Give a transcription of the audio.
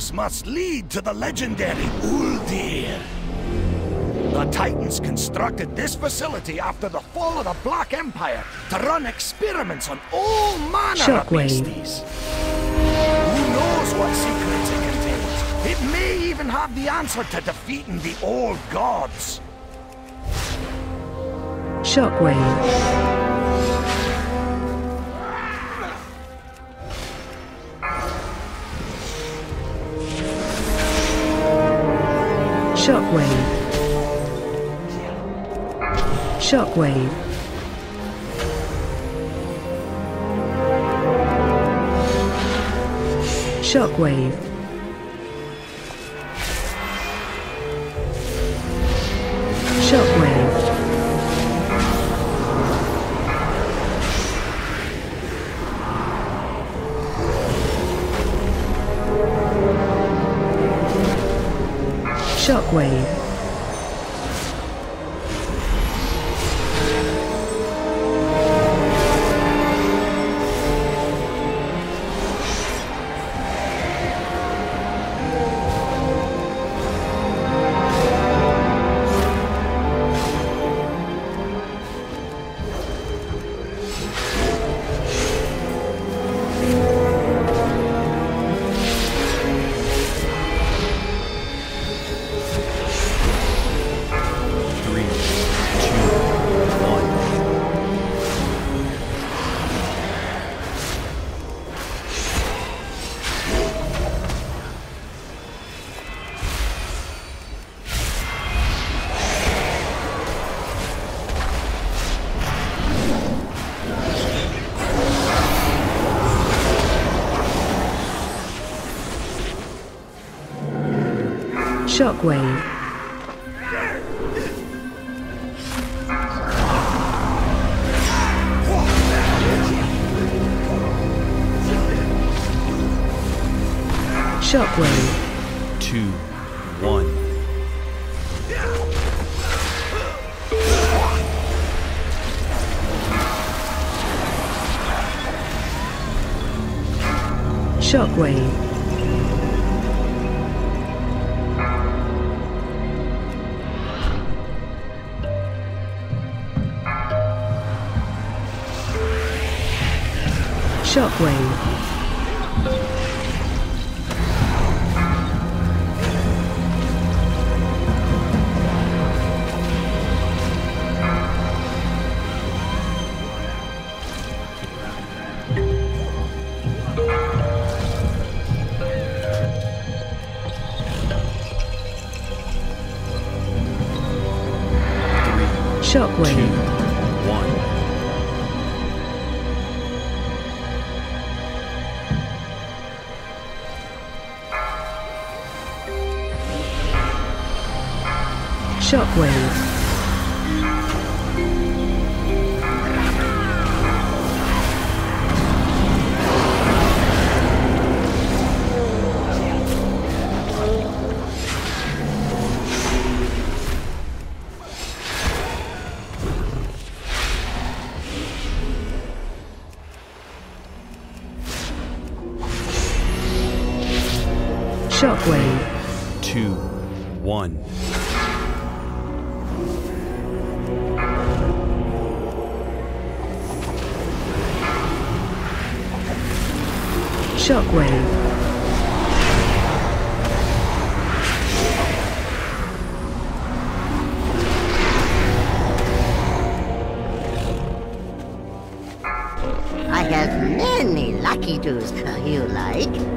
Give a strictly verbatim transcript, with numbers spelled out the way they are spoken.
caves must lead to the legendary Uldir. The Titans constructed this facility after the fall of the Black Empire to run experiments on all manner Shockwave. of beasties. Who knows what secrets it contains? It may even have the answer to defeating the old gods. Shockwave. Shockwave. Shockwave. Shockwave. Shockwave. Shockwave. Shockwave. Shockwave. Two, one. Shockwave. Shockwave. Shockwave. Two, one. Shockwave. Shockwave. Two, one. Shockwave. I have many lucky doos you like.